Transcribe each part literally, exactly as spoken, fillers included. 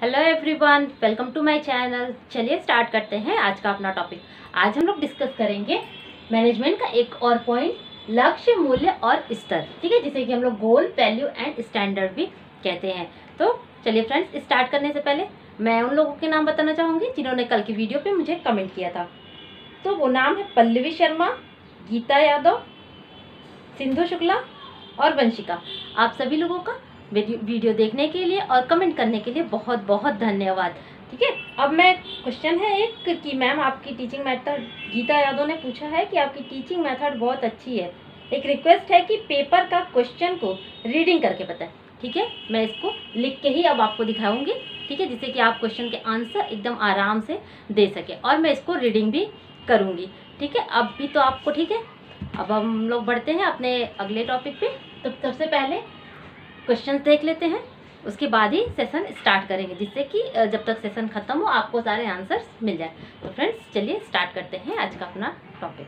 Hello everyone, welcome to my channel. चलिए start करते हैं आज का अपना टॉपिक। आज हम लोग डिस्कस करेंगे मैनेजमेंट का एक और पॉइंट, लक्ष्य, मूल्य और स्तर। ठीक है, जिसे कि हम लोग गोल, वैल्यू एंड स्टैंडर्ड भी कहते हैं। तो चलिए फ्रेंड्स, स्टार्ट करने से पहले मैं उन लोगों के नाम बताना चाहूँगी जिन्होंने कल की वीडियो पर मुझे कमेंट किया था। तो वो नाम है पल्लवी शर्मा, गीता यादव, सिंधु शुक्ला और वंशिका। आप सभी लोगों का वीडियो देखने के लिए और कमेंट करने के लिए बहुत बहुत धन्यवाद। ठीक है, अब मैं क्वेश्चन है एक कि मैम आपकी टीचिंग मेथड, गीता यादव ने पूछा है कि आपकी टीचिंग मेथड बहुत अच्छी है। एक रिक्वेस्ट है कि पेपर का क्वेश्चन को रीडिंग करके बताएं। ठीक है, मैं इसको लिख के ही अब आपको दिखाऊंगी। ठीक है, जिससे कि आप क्वेश्चन के आंसर एकदम आराम से दे सके, और मैं इसको रीडिंग भी करूँगी। ठीक है, अब भी तो आपको ठीक है। अब हम लोग बढ़ते हैं अपने अगले टॉपिक पे। तो सबसे पहले क्वेश्चंस देख लेते हैं, उसके बाद ही सेशन स्टार्ट करेंगे, जिससे कि जब तक सेशन खत्म हो आपको सारे आंसर्स मिल जाए। तो फ्रेंड्स चलिए स्टार्ट करते हैं आज का अपना टॉपिक।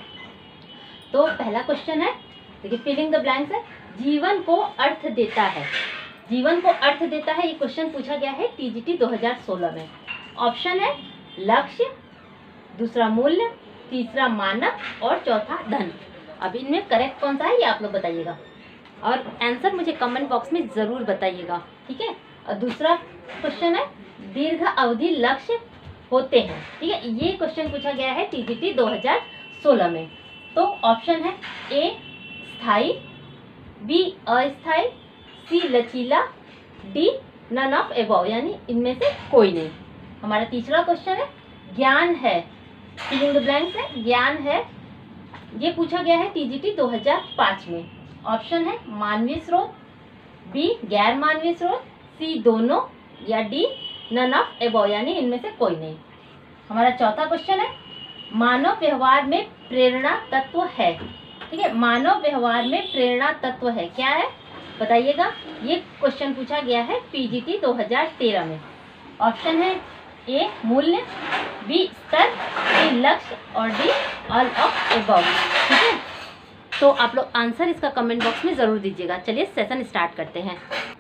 तो पहला क्वेश्चन है, देखिए फिलिंग द ब्लैंक्स है, जीवन को अर्थ देता है। जीवन को अर्थ देता है, ये क्वेश्चन पूछा गया है टीजीटी दो हज़ार सोलह में। ऑप्शन है लक्ष्य, दूसरा मूल्य, तीसरा मानक और चौथा धन। अब इनमें करेक्ट कौन सा है ये आप लोग बताइएगा, और आंसर मुझे कमेंट बॉक्स में ज़रूर बताइएगा। ठीक है, और दूसरा क्वेश्चन है दीर्घ अवधि लक्ष्य होते हैं। ठीक है, ये क्वेश्चन पूछा गया है टीजीटी दो हज़ार सोलह में। तो ऑप्शन है ए स्थाई, बी अस्थाई, सी लचीला, डी नन ऑफ एबव, यानी इनमें से कोई नहीं। हमारा तीसरा क्वेश्चन है ज्ञान है, फिलिंग द ब्लैंक्स है, ज्ञान है, ये पूछा गया है टीजीटी दो हज़ार पाँच में। ऑप्शन है मानवीय स्रोत, बी गैर मानवीय स्रोत, सी दोनों, या डी नन ऑफ एबव, यानी इनमें से कोई नहीं। हमारा चौथा क्वेश्चन है मानव व्यवहार में प्रेरणा तत्व है। ठीक है, मानव व्यवहार में प्रेरणा तत्व है, क्या है बताइएगा। ये क्वेश्चन पूछा गया है पीजीटी दो हज़ार तेरह में। ऑप्शन है ए मूल्य, बी स्तर, सी लक्ष्य और डी ऑल ऑफ एबव। ठीक है, तो आप लोग आंसर इसका कमेंट बॉक्स में ज़रूर दीजिएगा। चलिए सेशन स्टार्ट करते हैं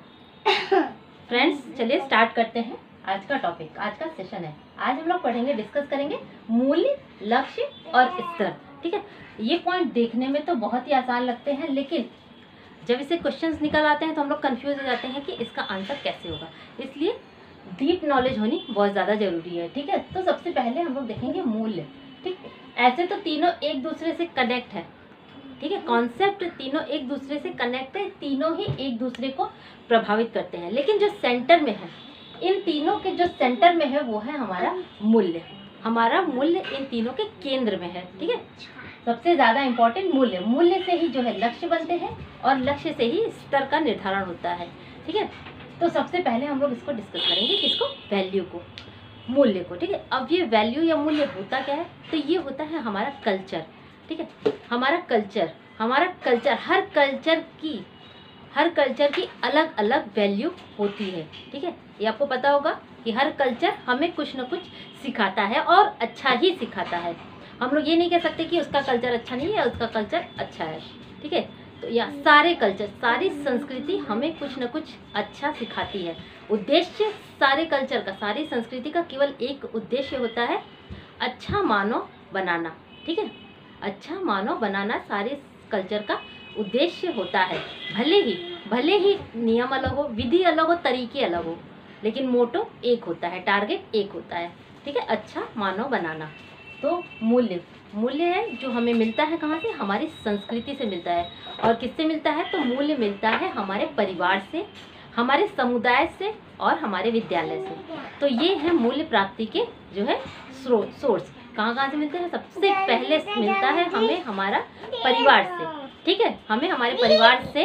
फ्रेंड्स, चलिए स्टार्ट करते हैं आज का टॉपिक। आज का सेशन है, आज हम लोग पढ़ेंगे, डिस्कस करेंगे मूल्य, लक्ष्य और स्तर। ठीक है, ये पॉइंट देखने में तो बहुत ही आसान लगते हैं, लेकिन जब इसे क्वेश्चंस निकल आते हैं तो हम लोग कंफ्यूज हो जाते हैं कि इसका आंसर कैसे होगा। इसलिए डीप नॉलेज होनी बहुत ज़्यादा ज़रूरी है। ठीक है, तो सबसे पहले हम लोग देखेंगे मूल्य। ठीक, ऐसे तो तीनों एक दूसरे से कनेक्ट है। ठीक है, कॉन्सेप्ट तीनों एक दूसरे से कनेक्ट है, तीनों ही एक दूसरे को प्रभावित करते हैं, लेकिन जो सेंटर में है, इन तीनों के जो सेंटर में है वो है हमारा मूल्य। हमारा मूल्य इन तीनों के केंद्र में है। ठीक है, सबसे ज़्यादा इम्पोर्टेंट मूल्य, मूल्य से ही जो है लक्ष्य बनते हैं और लक्ष्य से ही स्तर का निर्धारण होता है। ठीक है, तो सबसे पहले हम लोग इसको डिस्कस करेंगे, किसको, वैल्यू को, मूल्य को। ठीक है, अब ये वैल्यू या मूल्य होता क्या है, तो ये होता है हमारा कल्चर। ठीक है, हमारा कल्चर, हमारा कल्चर हर कल्चर की हर कल्चर की अलग अलग वैल्यू होती है। ठीक है, ये आपको पता होगा कि हर कल्चर हमें कुछ ना कुछ सिखाता है और अच्छा ही सिखाता है। हम लोग ये नहीं कह सकते कि उसका कल्चर अच्छा नहीं है, उसका कल्चर अच्छा है। ठीक है, तो या सारे कल्चर, सारी संस्कृति हमें कुछ ना कुछ अच्छा सिखाती है। उद्देश्य सारे कल्चर का, सारी संस्कृति का केवल एक उद्देश्य होता है, अच्छा मानव बनाना। ठीक है, अच्छा मानव बनाना सारे कल्चर का उद्देश्य होता है। भले ही भले ही नियम अलग हो, विधि अलग हो, तरीके अलग हो, लेकिन मोटो एक होता है, टारगेट एक होता है। ठीक है, अच्छा मानव बनाना। तो मूल्य, मूल्य है जो हमें मिलता है कहाँ से, हमारी संस्कृति से मिलता है। और किससे मिलता है, तो मूल्य मिलता है हमारे परिवार से, हमारे समुदाय से और हमारे विद्यालय से। तो ये है मूल्य प्राप्ति के जो है स्रोत, सोर्स। कहाँ कहाँ से मिलते हैं, सबसे पहले मिलता है हमें हमारा परिवार से। ठीक है, हमें हमारे परिवार से।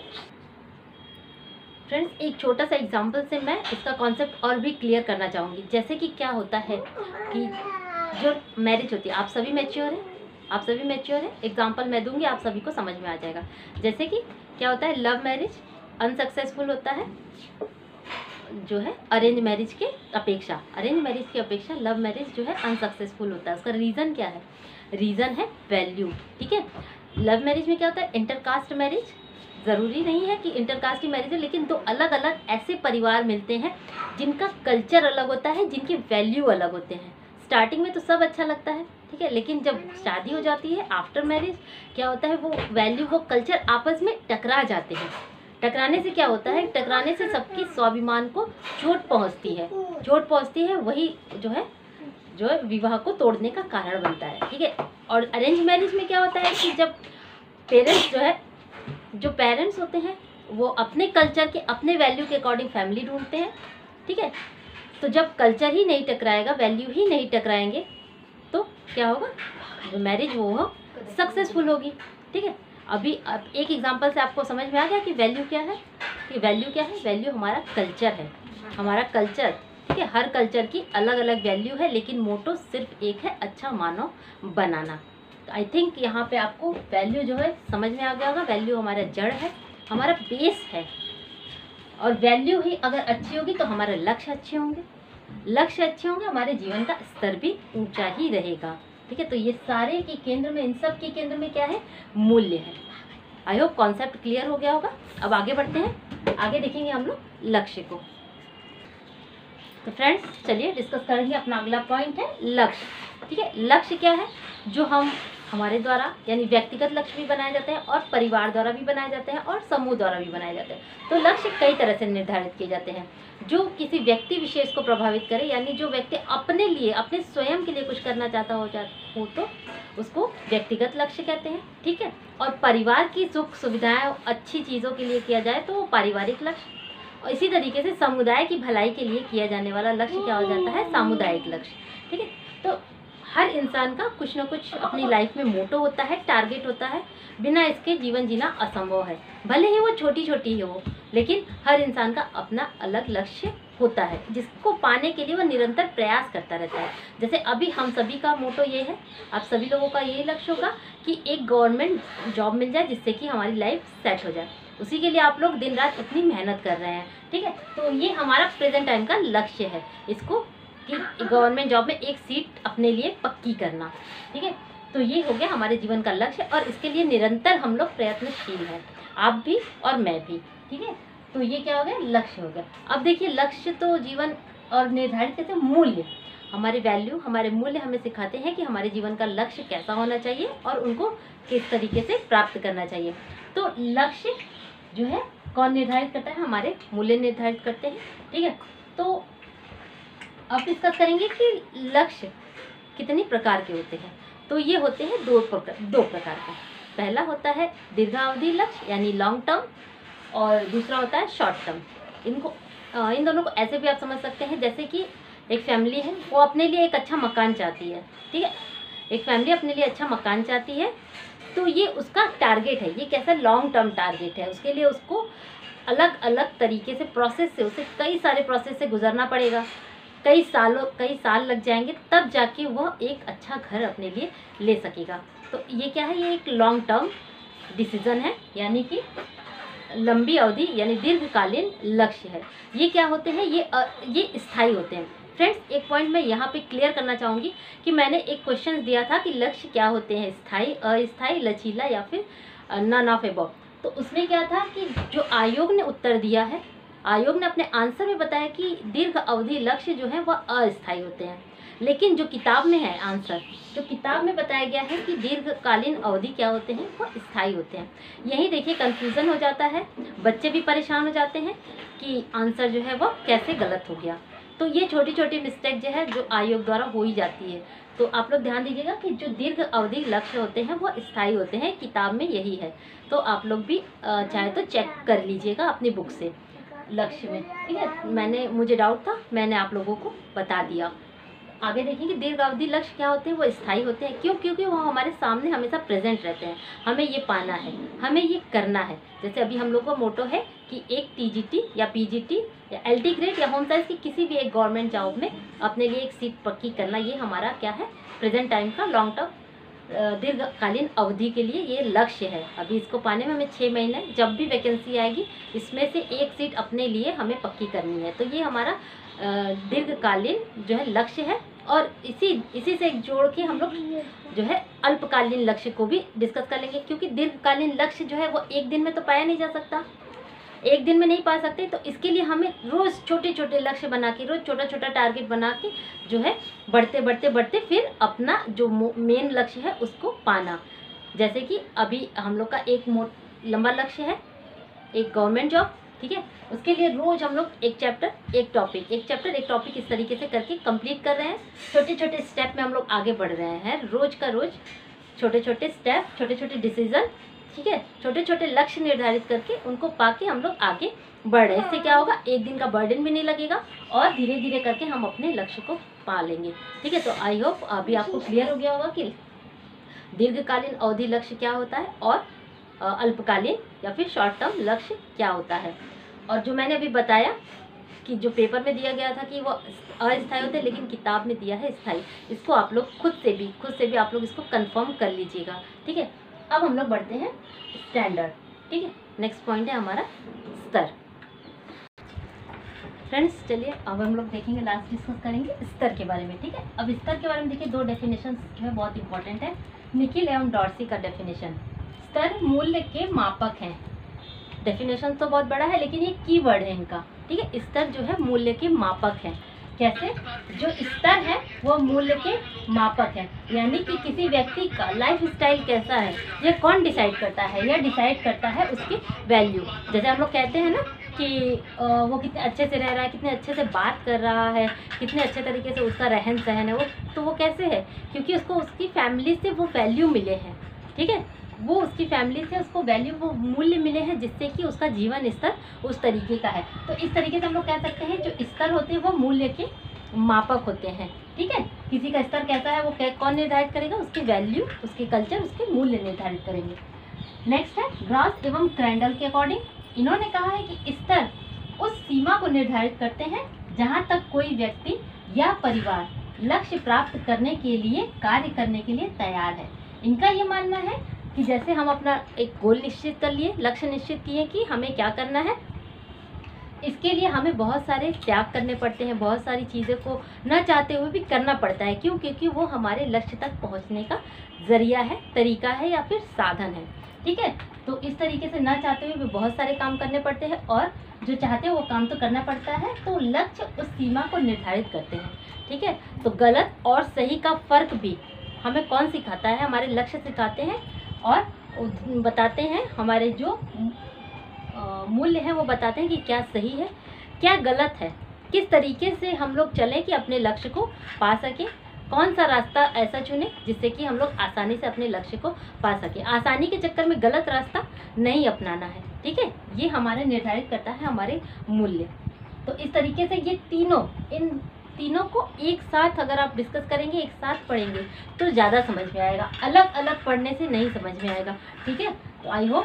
फ्रेंड्स, एक छोटा सा एग्जांपल से मैं इसका कॉन्सेप्ट और भी क्लियर करना चाहूँगी। जैसे कि क्या होता है कि जो मैरिज होती है, आप सभी मैच्योर हैं, आप सभी मैच्योर हैं, एग्जांपल मैं दूंगी, आप सभी को समझ में आ जाएगा। जैसे कि क्या होता है, लव मैरिज अनसक्सेसफुल होता है जो है अरेंज मैरिज के अपेक्षा, अरेंज मैरिज की अपेक्षा लव मैरिज जो है अनसक्सेसफुल होता है। उसका रीज़न क्या है, रीज़न है वैल्यू। ठीक है, लव मैरिज में क्या होता है, इंटरकास्ट मैरिज ज़रूरी नहीं है कि इंटरकास्ट की मैरिज है, लेकिन दो अलग अलग ऐसे परिवार मिलते हैं जिनका कल्चर अलग होता है, जिनके वैल्यू अलग होते हैं। स्टार्टिंग में तो सब अच्छा लगता है, ठीक है, लेकिन जब शादी हो जाती है, आफ्टर मैरिज क्या होता है, वो वैल्यू, वो कल्चर आपस में टकरा जाते हैं। टकराने से क्या होता है, टकराने से सबकी स्वाभिमान को चोट पहुंचती है, चोट पहुंचती है, वही जो है जो है विवाह को तोड़ने का कारण बनता है, ठीक है। और अरेंज मैरिज में क्या होता है कि जब पेरेंट्स जो है जो पेरेंट्स होते हैं वो अपने कल्चर के, अपने वैल्यू के अकॉर्डिंग फैमिली ढूंढते हैं, ठीक है। तो जब कल्चर ही नहीं टकराएगा, वैल्यू ही नहीं टकराएंगे, तो क्या होगा, जो मैरिज वो हो सक्सेसफुल होगी, ठीक है। अभी अब एक एग्जांपल से आपको समझ में आ गया कि वैल्यू क्या है, कि वैल्यू क्या है, वैल्यू हमारा कल्चर है, हमारा कल्चर, ठीक है। हर कल्चर की अलग अलग वैल्यू है, लेकिन मोटो सिर्फ एक है, अच्छा मानव बनाना। तो आई थिंक यहाँ पे आपको वैल्यू जो है समझ में आ गया होगा। वैल्यू हमारा जड़ है, हमारा बेस है, और वैल्यू ही अगर अच्छी होगी तो हमारे लक्ष्य अच्छे होंगे, लक्ष्य अच्छे होंगे, हमारे जीवन का स्तर भी ऊंचा ही रहेगा, ठीक है। तो ये सारे के केंद्र में, इन सब के केंद्र में क्या है, मूल्य है। आई होप कॉन्सेप्ट क्लियर हो गया होगा। अब आगे बढ़ते हैं, आगे देखेंगे हम लोग लक्ष्य को। तो फ्रेंड्स चलिए डिस्कस करेंगे, अपना अगला पॉइंट है लक्ष्य, ठीक है। लक्ष्य क्या है, जो हम हमारे द्वारा यानी व्यक्तिगत लक्ष्य भी बनाए जाते हैं, और परिवार द्वारा भी बनाए जाते हैं, और समूह द्वारा भी बनाए जाते हैं। तो लक्ष्य कई तरह से निर्धारित किए जाते हैं, जो किसी व्यक्ति विशेष को प्रभावित करे, यानी जो व्यक्ति अपने लिए, अपने स्वयं के लिए कुछ करना चाहता हो जा हो तो उसको व्यक्तिगत लक्ष्य कहते हैं, ठीक है। और परिवार की सुख सुविधाएं, अच्छी चीज़ों के लिए किया जाए तो वो पारिवारिक लक्ष्य, और इसी तरीके से समुदाय की भलाई के लिए किया जाने वाला लक्ष्य क्या हो जाता है, सामुदायिक लक्ष्य, ठीक है। तो हर इंसान का कुछ ना कुछ अपनी लाइफ में मोटो होता है, टारगेट होता है, बिना इसके जीवन जीना असंभव है। भले ही वो छोटी छोटी हो, लेकिन हर इंसान का अपना अलग लक्ष्य होता है, जिसको पाने के लिए वो निरंतर प्रयास करता रहता है। जैसे अभी हम सभी का मोटो ये है, आप सभी लोगों का यही लक्ष्य होगा कि एक गवर्नमेंट जॉब मिल जाए, जिससे कि हमारी लाइफ सेट हो जाए। उसी के लिए आप लोग दिन रात इतनी मेहनत कर रहे हैं, ठीक है। तो ये हमारा प्रेजेंट टाइम का लक्ष्य है, इसको कि गवर्नमेंट जॉब में एक सीट अपने लिए पक्की करना, ठीक है। तो ये हो गया हमारे जीवन का लक्ष्य, और इसके लिए निरंतर हम लोग प्रयत्नशील हैं, आप भी और मैं भी, ठीक है। तो ये क्या हो गया, लक्ष्य हो गया। अब देखिए लक्ष्य तो जीवन और निर्धारित कैसे, मूल्य, हमारे वैल्यू, हमारे मूल्य हमें सिखाते हैं कि हमारे जीवन का लक्ष्य कैसा होना चाहिए और उनको किस तरीके से प्राप्त करना चाहिए। तो लक्ष्य जो है कौन निर्धारित करता है, हमारे मूल्य निर्धारित करते हैं, ठीक है। तो अब डिस्कस करेंगे कि लक्ष्य कितनी प्रकार के होते हैं। तो ये होते हैं दो प्रकार दो प्रकार के। पहला होता है दीर्घावधि लक्ष्य यानी लॉन्ग टर्म, और दूसरा होता है शॉर्ट टर्म। इनको इन दोनों को ऐसे भी आप समझ सकते हैं, जैसे कि एक फैमिली है, वो अपने लिए एक अच्छा मकान चाहती है, ठीक है। एक फैमिली अपने लिए अच्छा मकान चाहती है, तो ये उसका टारगेट है, ये कैसा लॉन्ग टर्म टारगेट है। उसके लिए उसको अलग अलग तरीके से प्रोसेस से, उसे कई सारे प्रोसेस से गुजरना पड़ेगा, कई सालों कई साल लग जाएंगे, तब जाके वह एक अच्छा घर अपने लिए ले सकेगा। तो ये क्या है, ये एक लॉन्ग टर्म डिसीजन है, यानी कि लंबी अवधि यानी दीर्घकालीन लक्ष्य है। ये क्या होते हैं, ये अ, ये स्थायी होते हैं। फ्रेंड्स एक पॉइंट मैं यहाँ पे क्लियर करना चाहूँगी कि मैंने एक क्वेश्चन दिया था कि लक्ष्य क्या होते हैं, स्थायी, अस्थायी, लचीला या फिर नन ऑफ अबव। तो उसमें क्या था कि जो आयोग ने उत्तर दिया है, आयोग ने अपने आंसर में बताया कि दीर्घ अवधि लक्ष्य जो है वह अस्थायी होते हैं, लेकिन जो किताब में है आंसर, जो किताब में बताया गया है कि दीर्घकालीन अवधि क्या होते हैं, वो स्थायी होते हैं। यही देखिए कंफ्यूजन हो जाता है, बच्चे भी परेशान हो जाते हैं कि आंसर जो है वो कैसे गलत हो गया। तो ये छोटी छोटी मिस्टेक जो है जो आयोग द्वारा हो ही जाती है। तो आप लोग ध्यान दीजिएगा कि जो दीर्घ अवधि लक्ष्य होते हैं वो स्थायी होते हैं, किताब में यही है। तो आप लोग भी चाहे तो चेक कर लीजिएगा अपनी बुक से लक्ष्य में, ठीक है। मैंने मुझे डाउट था, मैंने आप लोगों को बता दिया। आगे देखेंगे दीर्घ अवधि लक्ष्य क्या होते हैं, वो स्थायी होते हैं। क्यों? क्योंकि वो हमारे सामने हमेशा प्रेजेंट रहते हैं, हमें ये पाना है, हमें ये करना है। जैसे अभी हम लोग का मोटो है कि एक टीजीटी या पीजीटी या एलटी ग्रेड या होम साइंस की किसी भी एक गवर्नमेंट जॉब में अपने लिए एक सीट पक्की करना, ये हमारा क्या है, प्रेजेंट टाइम का लॉन्ग टर्म दीर्घकालीन अवधि के लिए ये लक्ष्य है। अभी इसको पाने में हमें छः महीने, जब भी वैकेंसी आएगी इसमें से एक सीट अपने लिए हमें पक्की करनी है। तो ये हमारा दीर्घकालीन जो है लक्ष्य है। और इसी इसी से जोड़ के हम लोग जो है अल्पकालीन लक्ष्य को भी डिस्कस कर लेंगे, क्योंकि दीर्घकालीन लक्ष्य जो है वो एक दिन में तो पाया नहीं जा सकता, एक दिन में नहीं पा सकते। तो इसके लिए हमें रोज़ छोटे छोटे लक्ष्य बना के, रोज़ छोटा छोटा टारगेट बना के जो है बढ़ते बढ़ते बढ़ते फिर अपना जो मेन लक्ष्य है उसको पाना। जैसे कि अभी हम लोग का एक लंबा लक्ष्य है, एक गवर्नमेंट जॉब, ठीक है। उसके लिए रोज़ हम लोग एक चैप्टर एक टॉपिक एक चैप्टर एक टॉपिक इस तरीके से करके कंप्लीट कर रहे हैं। छोटे छोटे स्टेप में हम लोग आगे बढ़ रहे हैं, रोज़ का रोज़ छोटे छोटे स्टेप, छोटे छोटे डिसीजन, ठीक है, छोटे छोटे लक्ष्य निर्धारित करके उनको पाके हम लोग आगे बढ़ रहे हैं। इससे क्या होगा, एक दिन का बर्डन भी नहीं लगेगा और धीरे धीरे करके हम अपने लक्ष्य को पा लेंगे, ठीक है। तो आई होप अभी आपको क्लियर हो गया होगा कि दीर्घकालीन अवधि लक्ष्य क्या होता है और अल्पकालीन या फिर शॉर्ट टर्म लक्ष्य क्या होता है। और जो मैंने अभी बताया कि जो पेपर में दिया गया था कि वो अस्थायी होते हैं, लेकिन किताब में दिया है स्थायी, इसको आप लोग खुद से भी खुद से भी आप लोग इसको कंफर्म कर लीजिएगा, ठीक है। अब हम लोग बढ़ते हैं स्टैंडर्ड, ठीक है। नेक्स्ट पॉइंट है हमारा स्तर। फ्रेंड्स चलिए अब हम लोग देखेंगे, लास्ट डिस्कस करेंगे स्तर के बारे में, ठीक है। अब स्तर के बारे में देखिए, दो डेफिनेशन जो है बहुत इंपॉर्टेंट है, निखिल एवं डॉर्सी का डेफिनेशन। स्तर मूल्य के मापक हैं। डेफिनेशन तो बहुत बड़ा है लेकिन ये कीवर्ड है इनका, ठीक है। स्तर जो है मूल्य के मापक है। कैसे? जो स्तर है वो मूल्य के मापक है, यानी कि किसी व्यक्ति का लाइफ स्टाइल कैसा है ये कौन डिसाइड करता है? यह डिसाइड करता है उसकी वैल्यू। जैसे हम लोग कहते हैं ना कि वो कितने अच्छे से रह रहा है, कितने अच्छे से बात कर रहा है, कितने अच्छे तरीके से उसका रहन सहन है, वो तो वो कैसे है? क्योंकि उसको उसकी फैमिली से वो वैल्यू मिले हैं, ठीक है। वो उसकी फैमिली से उसको वैल्यू, वो मूल्य मिले हैं जिससे कि उसका जीवन स्तर उस तरीके का है। तो इस तरीके से हम लोग कह सकते हैं जो स्तर होते हैं वो मूल्य के मापक होते हैं, ठीक है। किसी का स्तर कैसा है वो कौन निर्धारित करेगा? उसकी वैल्यू, उसके कल्चर, उसके मूल्य निर्धारित करेंगे। नेक्स्ट है ग्रास एवं क्रैंडल के अकॉर्डिंग इन्होंने कहा है कि स्तर उस सीमा को निर्धारित करते हैं जहाँ तक कोई व्यक्ति या परिवार लक्ष्य प्राप्त करने के लिए कार्य करने के लिए तैयार है। इनका ये मानना है कि जैसे हम अपना एक गोल निश्चित कर लिए, लक्ष्य निश्चित किए कि हमें क्या करना है, इसके लिए हमें बहुत सारे त्याग करने पड़ते हैं, बहुत सारी चीज़ों को न चाहते हुए भी करना पड़ता है। क्यों? क्योंकि वो हमारे लक्ष्य तक पहुंचने का जरिया है, तरीका है या फिर साधन है, ठीक है। तो इस तरीके से न चाहते हुए भी बहुत सारे काम करने पड़ते हैं और जो चाहते हैं वो काम तो करना पड़ता है। तो लक्ष्य उस सीमा को निर्धारित करते हैं, ठीक है। तो गलत और सही का फर्क भी हमें कौन सिखाता है? हमारे लक्ष्य सिखाते हैं और बताते हैं, हमारे जो मूल्य हैं वो बताते हैं कि क्या सही है, क्या गलत है, किस तरीके से हम लोग चलें कि अपने लक्ष्य को पा सकें, कौन सा रास्ता ऐसा चुनें जिससे कि हम लोग आसानी से अपने लक्ष्य को पा सकें। आसानी के चक्कर में गलत रास्ता नहीं अपनाना है, ठीक है। ये हमारे निर्धारित करता है हमारे मूल्य। तो इस तरीके से ये तीनों, इन तीनों को एक साथ अगर आप डिस्कस करेंगे, एक साथ पढ़ेंगे तो ज़्यादा समझ में आएगा, अलग अलग पढ़ने से नहीं समझ में आएगा, ठीक है। तो आई होप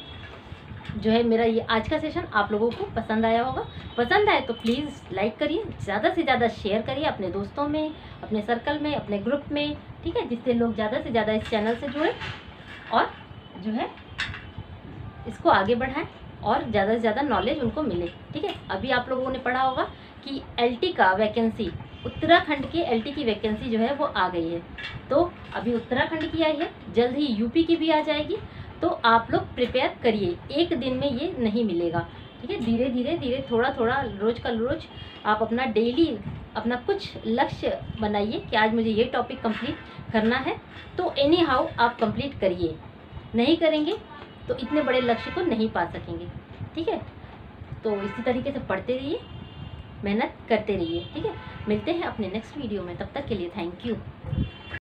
जो है मेरा ये आज का सेशन आप लोगों को पसंद आया होगा। पसंद आए तो प्लीज़ लाइक करिए, ज़्यादा से ज़्यादा शेयर करिए अपने दोस्तों में, अपने सर्कल में, अपने ग्रुप में, ठीक है, जिससे लोग ज़्यादा से ज़्यादा इस चैनल से जुड़े और जो है इसको आगे बढ़ाएं और ज़्यादा से ज़्यादा नॉलेज उनको मिले, ठीक है। अभी आप लोगों ने पढ़ा होगा कि एलटी का वैकेंसी, उत्तराखंड के एलटी की वैकेंसी जो है वो आ गई है। तो अभी उत्तराखंड की आई है, जल्द ही यूपी की भी आ जाएगी। तो आप लोग प्रिपेयर करिए, एक दिन में ये नहीं मिलेगा, ठीक है। धीरे धीरे धीरे थोड़ा थोड़ा रोज का रोज आप अपना डेली अपना कुछ लक्ष्य बनाइए कि आज मुझे ये टॉपिक कंप्लीट करना है। तो एनी हाउ आप कंप्लीट करिए, नहीं करेंगे तो इतने बड़े लक्ष्य को नहीं पा सकेंगे, ठीक है। तो इसी तरीके से पढ़ते रहिए, मेहनत करते रहिए, ठीक है। मिलते हैं अपने नेक्स्ट वीडियो में, तब तक के लिए थैंक यू।